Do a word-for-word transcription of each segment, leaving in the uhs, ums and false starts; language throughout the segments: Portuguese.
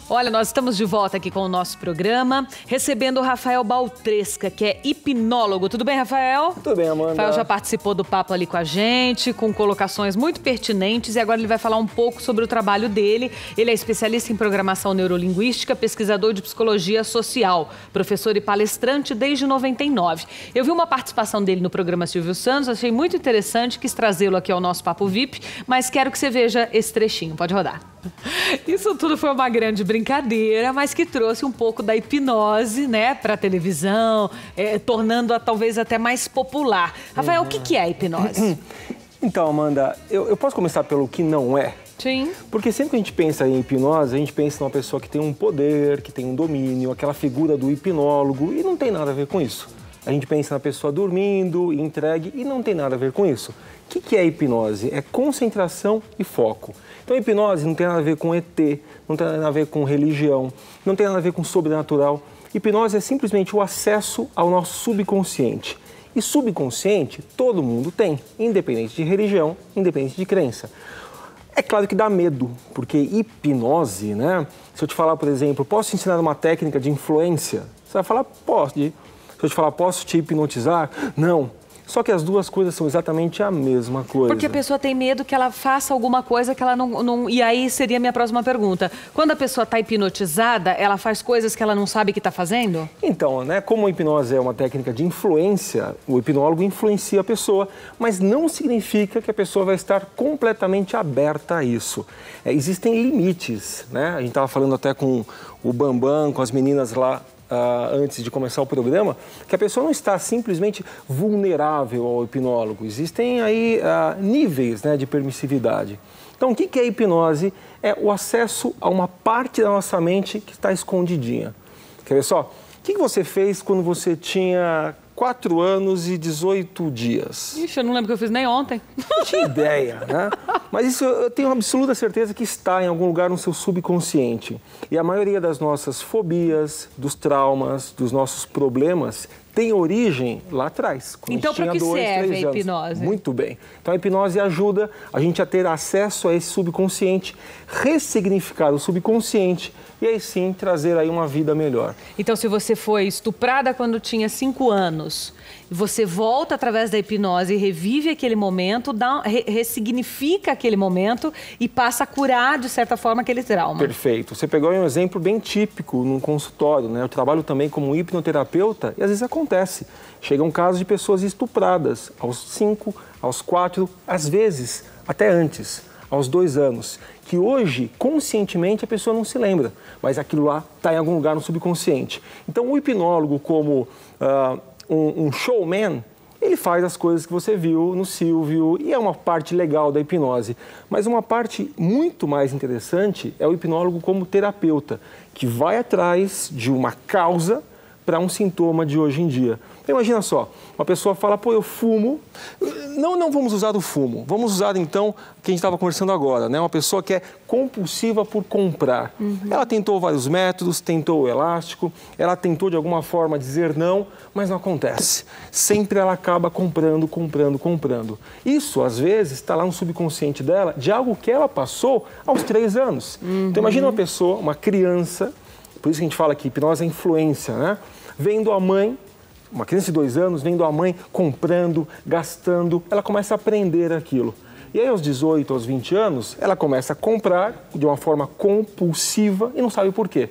Olha, nós estamos de volta aqui com o nosso programa, recebendo o Rafael Baltresca, que é hipnólogo. Tudo bem, Rafael? Tudo bem, Amanda. Rafael já participou do papo ali com a gente, com colocações muito pertinentes, e agora ele vai falar um pouco sobre o trabalho dele. Ele é especialista em programação neurolinguística, pesquisador de psicologia social, professor e palestrante desde noventa e nove. Eu vi uma participação dele no programa Silvio Santos, achei muito interessante, quis trazê-lo aqui ao nosso Papo V I P, mas quero que você veja esse trechinho. Pode rodar. Isso tudo foi uma grande brincadeira, mas que trouxe um pouco da hipnose, né, para a televisão, é, tornando-a talvez até mais popular. Rafael, uhum. o que, que é a hipnose? Então, Amanda, eu, eu posso começar pelo que não é? Sim. Porque sempre que a gente pensa em hipnose, a gente pensa numa pessoa que tem um poder, que tem um domínio, aquela figura do hipnólogo, e não tem nada a ver com isso. A gente pensa na pessoa dormindo, entregue, e não tem nada a ver com isso. O que, que é hipnose? É concentração e foco. Então, a hipnose não tem nada a ver com E T, não tem nada a ver com religião, não tem nada a ver com sobrenatural. Hipnose é simplesmente o acesso ao nosso subconsciente. E subconsciente todo mundo tem, independente de religião, independente de crença. É claro que dá medo, porque hipnose, né? Se eu te falar, por exemplo, posso te ensinar uma técnica de influência? Você vai falar, pode. Se eu te falar, posso te hipnotizar? Não. Só que as duas coisas são exatamente a mesma coisa. Porque a pessoa tem medo que ela faça alguma coisa que ela não... não... E aí seria a minha próxima pergunta. Quando a pessoa está hipnotizada, ela faz coisas que ela não sabe que está fazendo? Então, né, como a hipnose é uma técnica de influência, o hipnólogo influencia a pessoa, mas não significa que a pessoa vai estar completamente aberta a isso. É, existem limites, né? A gente estava falando até com o Bambam, com as meninas lá, Uh, antes de começar o programa, que a pessoa não está simplesmente vulnerável ao hipnólogo. Existem aí uh, níveis, né, de permissividade. Então, o que é a hipnose? É o acesso a uma parte da nossa mente que está escondidinha. Quer ver só? O que você fez quando você tinha quatro anos e dezoito dias? Ixi, eu não lembro que eu fiz nem ontem. Não tinha ideia, né? Mas isso eu tenho absoluta certeza que está em algum lugar no seu subconsciente. E a maioria das nossas fobias, dos traumas, dos nossos problemas tem origem lá atrás. Então, para que serve a hipnose? Muito bem. Então, a hipnose ajuda a gente a ter acesso a esse subconsciente, ressignificar o subconsciente e aí sim trazer aí uma vida melhor. Então, se você foi estuprada quando tinha cinco anos, você volta através da hipnose e revive aquele momento, dá, re, ressignifica aquele momento e passa a curar, de certa forma, aquele trauma. Perfeito. Você pegou um exemplo bem típico num consultório, né? Eu trabalho também como hipnoterapeuta e às vezes acontece. Chegam casos de pessoas estupradas aos cinco, aos quatro, às vezes até antes, aos dois anos, que hoje, conscientemente, a pessoa não se lembra, mas aquilo lá está em algum lugar no subconsciente. Então, o hipnólogo, como uh, um, um showman, ele faz as coisas que você viu no Silvio e é uma parte legal da hipnose. Mas uma parte muito mais interessante é o hipnólogo como terapeuta, que vai atrás de uma causa para um sintoma de hoje em dia. Então, imagina só, uma pessoa fala, pô, eu fumo. Não, não vamos usar o fumo. Vamos usar, então, o que a gente estava conversando agora, né? Uma pessoa que é compulsiva por comprar. Uhum. Ela tentou vários métodos, tentou o elástico, ela tentou, de alguma forma, dizer não, mas não acontece. Sempre ela acaba comprando, comprando, comprando. Isso, às vezes, está lá no subconsciente dela de algo que ela passou aos três anos. Uhum. Então, imagina uma pessoa, uma criança, por isso que a gente fala que hipnose é influência, né? Vendo a mãe, uma criança de dois anos, vendo a mãe comprando, gastando, ela começa a aprender aquilo. E aí, aos dezoito, aos vinte anos, ela começa a comprar de uma forma compulsiva e não sabe por quê.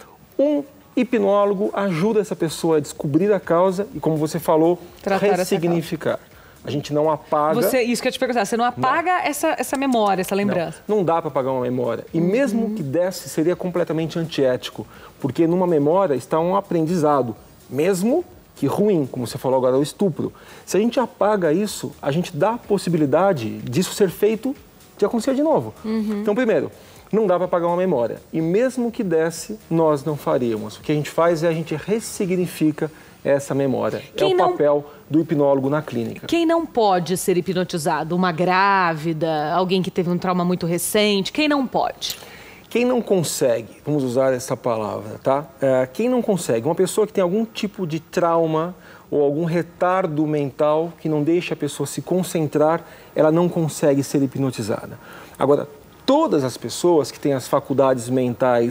Um hipnólogo ajuda essa pessoa a descobrir a causa e, como você falou, tratar ressignificar. A gente não apaga... Você, isso que eu ia te perguntar, você não apaga não. Essa, essa memória, essa lembrança? Não, não dá para apagar uma memória. E uhum. mesmo que desse, seria completamente antiético. Porque numa memória está um aprendizado, mesmo que ruim, como você falou agora, o estupro. Se a gente apaga isso, a gente dá a possibilidade disso ser feito de acontecer de novo. Uhum. Então, primeiro, não dá para apagar uma memória. E mesmo que desse, nós não faríamos. O que a gente faz é a gente ressignifica essa memória. Quem é o não... papel do hipnólogo na clínica. Quem não pode ser hipnotizado? Uma grávida, alguém que teve um trauma muito recente, quem não pode? Quem não consegue, vamos usar essa palavra, tá? É, quem não consegue, uma pessoa que tem algum tipo de trauma ou algum retardo mental que não deixa a pessoa se concentrar, ela não consegue ser hipnotizada. Agora, todas as pessoas que têm as faculdades mentais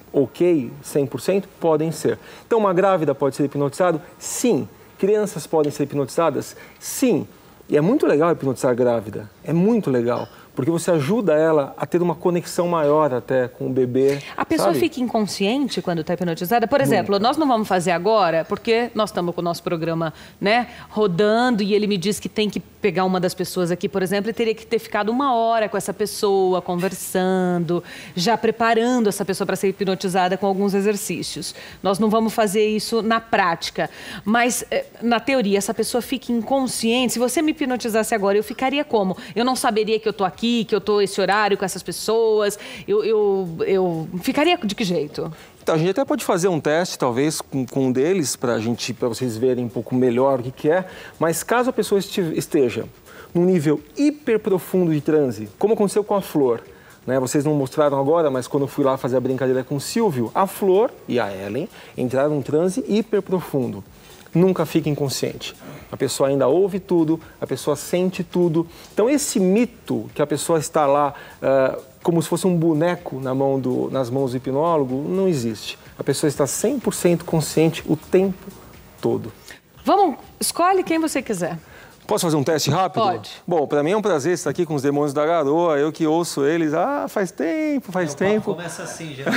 ok, cem por cento? Podem ser. Então, uma grávida pode ser hipnotizada? Sim. Crianças podem ser hipnotizadas? Sim. E é muito legal hipnotizar a grávida. É muito legal. Porque você ajuda ela a ter uma conexão maior até com o bebê. A pessoa sabe? fica inconsciente quando está hipnotizada? Por exemplo, Nunca. Nós não vamos fazer agora, porque nós estamos com o nosso programa, né, rodando, e ele me diz que tem que pegar uma das pessoas aqui, por exemplo, e teria que ter ficado uma hora com essa pessoa, conversando, já preparando essa pessoa para ser hipnotizada com alguns exercícios. Nós não vamos fazer isso na prática. Mas, na teoria, essa pessoa fica inconsciente. Se você me hipnotizasse agora, eu ficaria como? Eu não saberia que eu estou aqui, que eu estou esse horário com essas pessoas, eu, eu, eu ficaria de que jeito? Então, a gente até pode fazer um teste, talvez, com, com um deles, para gente, para vocês verem um pouco melhor o que, que é, mas caso a pessoa esteja num nível hiper profundo de transe, como aconteceu com a Flor, né? Vocês não mostraram agora, mas quando eu fui lá fazer a brincadeira com o Silvio, a Flor e a Ellen entraram num transe hiper profundo. Nunca fica inconsciente. A pessoa ainda ouve tudo, a pessoa sente tudo. Então, esse mito que a pessoa está lá uh, como se fosse um boneco na mão do, nas mãos do hipnólogo, não existe. A pessoa está cem por cento consciente o tempo todo. Vamos, escolhe quem você quiser. Posso fazer um teste rápido? Pode. Bom, para mim é um prazer estar aqui com os Demônios da Garoa. Eu que ouço eles, ah, faz tempo, faz Não, tempo. Começa assim, já.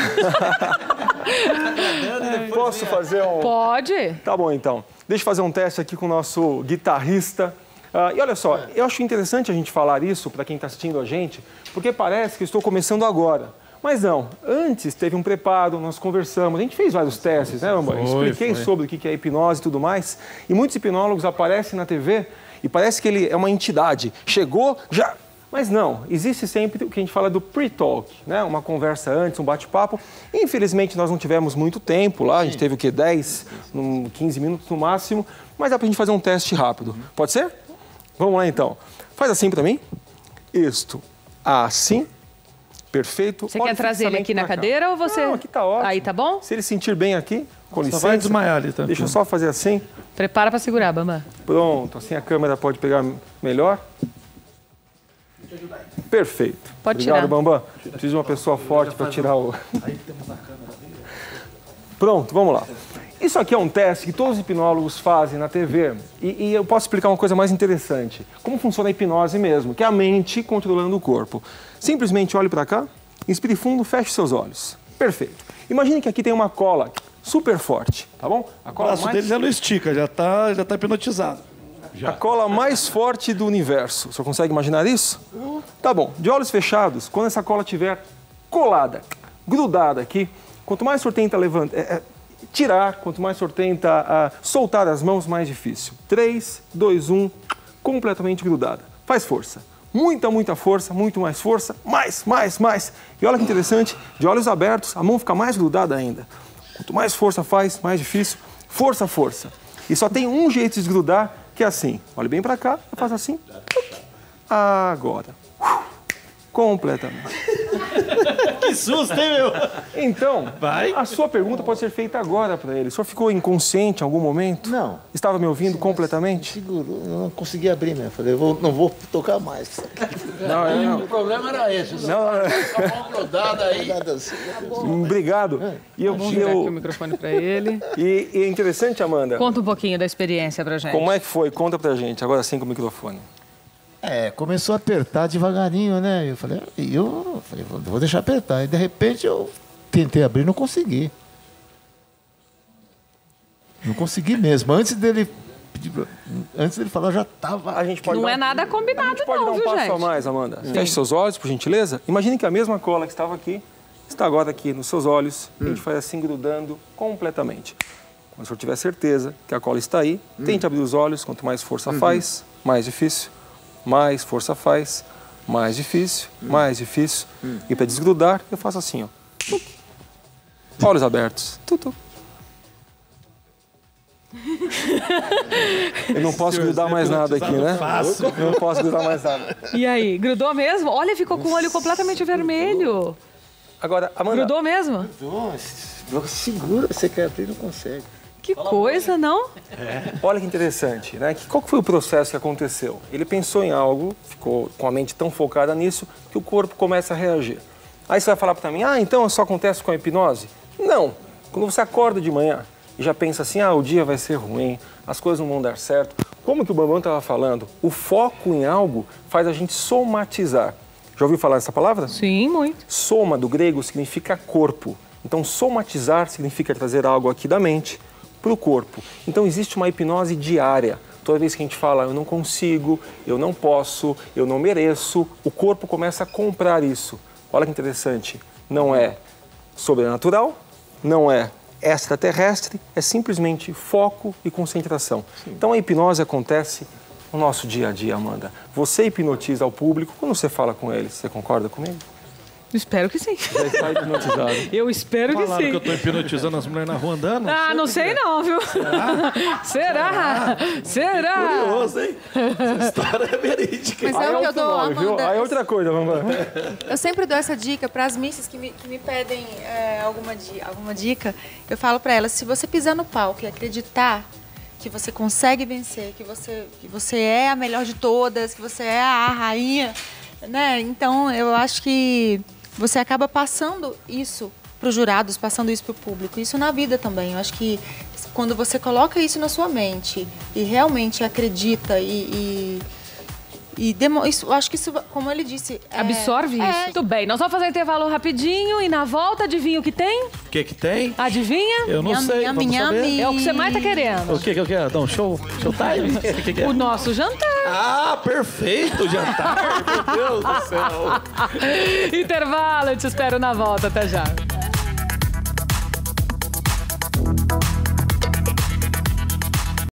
Posso fazer um... Pode. Tá bom, então. Deixa eu fazer um teste aqui com o nosso guitarrista. Uh, e olha só, eu acho interessante a gente falar isso para quem está assistindo a gente, porque parece que eu estou começando agora. Mas não, antes teve um preparo, nós conversamos, a gente fez vários testes, né, Bambam? Expliquei foi. sobre o que é hipnose e tudo mais. E muitos hipnólogos aparecem na T V e parece que ele é uma entidade. Chegou, já... Mas não, existe sempre o que a gente fala do pre-talk, né? Uma conversa antes, um bate-papo. Infelizmente, nós não tivemos muito tempo lá, a gente teve o quê? dez, quinze minutos no máximo, mas dá pra gente fazer um teste rápido. Pode ser? Vamos lá, então. Faz assim pra mim. Isto. Assim. Perfeito. Você quer trazer ele aqui na cadeira ou você... Não, aqui tá ótimo. Aí, tá bom? Se ele sentir bem aqui, com licença. Só vai desmaiar ali, tá? Deixa eu só fazer assim. Prepara pra segurar, Bambam. Pronto, assim a câmera pode pegar melhor. Perfeito. Pode Obrigado, tirar. Bambam. Preciso de uma pessoa forte para tirar o... Pronto, vamos lá. Isso aqui é um teste que todos os hipnólogos fazem na T V. E, e eu posso explicar uma coisa mais interessante. Como funciona a hipnose mesmo, que é a mente controlando o corpo. Simplesmente olhe para cá, inspire fundo, feche seus olhos. Perfeito. Imagine que aqui tem uma cola super forte, tá bom? A O cola braço mais... deles já não estica, já tá, já tá hipnotizado. Já. A cola mais forte do universo. O senhor consegue imaginar isso? Tá bom. De olhos fechados, quando essa cola estiver colada, grudada aqui, quanto mais o senhor tenta levantar, é, é, tirar, quanto mais o senhor tenta ah, soltar as mãos, mais difícil. três, dois, um, completamente grudada. Faz força. Muita, muita força, muito mais força, mais, mais, mais. E olha que interessante, de olhos abertos, a mão fica mais grudada ainda. Quanto mais força faz, mais difícil. Força, força. E só tem um jeito de desgrudar, que é assim. Olhe bem para cá, eu faço assim. Agora. Completamente. Que susto, hein, meu? Então, Vai. a sua pergunta pode ser feita agora para ele. O senhor ficou inconsciente em algum momento? Não. Estava me ouvindo completamente? Segurou, eu não consegui abrir, né? Falei, eu vou, não vou tocar mais. Não, é, não. O problema era esse. Não, não. A mão grudada aí. Nada assim. Obrigado. E, eu, Vamos e, virar aqui o eu, microfone pra ele. e, e é interessante, Amanda, Conta um pouquinho da experiência pra gente. como é que foi? Conta pra gente, agora sim com o microfone. É, começou a apertar devagarinho, né? Eu falei, eu falei, vou vou deixar apertar. E de repente eu tentei abrir e não consegui. Não consegui mesmo. Antes dele, antes dele falar, eu já estava. A gente pode Não dar é um- nada A combinado gente pode não, dar um viu, passo gente? a mais, Amanda. Feche seus olhos, por gentileza. Imagine que a mesma cola que estava aqui está agora aqui nos seus olhos. A gente faz assim, grudando completamente. Quando o senhor tiver certeza que a cola está aí, tente abrir os olhos. Quanto mais força faz, mais difícil. Mais força faz, mais difícil, mais difícil. E para desgrudar, eu faço assim, ó. Tuc. Olhos abertos. Tutu. Eu não posso grudar mais nada aqui, né? Eu não posso grudar mais nada. E aí, grudou mesmo? Olha, ficou com o olho completamente vermelho. Agora, Amanda, Grudou mesmo? Nossa, segura, você quer abrir, não consegue. Que coisa, não? olha que interessante, né? Que- Qual que foi o processo que aconteceu? Ele pensou em algo, ficou com a mente tão focada nisso, que o corpo começa a reagir. Aí você vai falar para mim, ah, então isso acontece com a hipnose? Não. Quando você acorda de manhã e já pensa assim, ah, o dia vai ser ruim, as coisas não vão dar certo. Como que o Bambam estava falando, o foco em algo faz a gente somatizar. Já ouviu falar dessa palavra? Sim, muito. Soma, do grego, significa corpo. Então, somatizar significa trazer algo aqui da mente para o corpo. Então, existe uma hipnose diária. Toda vez que a gente fala, eu não consigo, eu não posso, eu não mereço, o corpo começa a comprar isso. Olha que interessante. Não é sobrenatural, não é extraterrestre, é simplesmente foco e concentração. Sim. Então, a hipnose acontece no nosso dia a dia, Amanda. Você hipnotiza o público quando você fala com eles. Você concorda comigo? Espero que sim. Já está hipnotizado. Eu espero que Falaram sim. que eu tô hipnotizando as mulheres na rua andando. Ah, não sei não, viu? Será? Será? Será? Curioso, hein? Essa história é verídica. Mas Aí é o é que eu outro dou, nome, viu? Amanda. Aí é outra coisa, vamos lá. Eu sempre dou essa dica para as missas que me, que me pedem é, alguma, di- alguma dica. Eu falo para elas, se você pisar no palco e acreditar que você consegue vencer, que você, que você é a melhor de todas, que você é a rainha, né? Então, eu acho que você acaba passando isso para os jurados, passando isso para o público. Isso na vida também. Eu acho que quando você coloca isso na sua mente e realmente acredita e... e E demo, isso, eu acho que isso, como ele disse... é- Absorve é, isso. Tudo bem, nós vamos fazer um intervalo rapidinho e na volta, adivinha o que tem? O que que tem? Adivinha? Eu não Nham, sei, nham, vamos nham, saber. nham. É o que você mais tá querendo. O que que eu quero? Não, show, showtime? O que que é? O nosso jantar. Ah, perfeito, jantar. Meu Deus do céu. Intervalo, eu te espero na volta. Até já.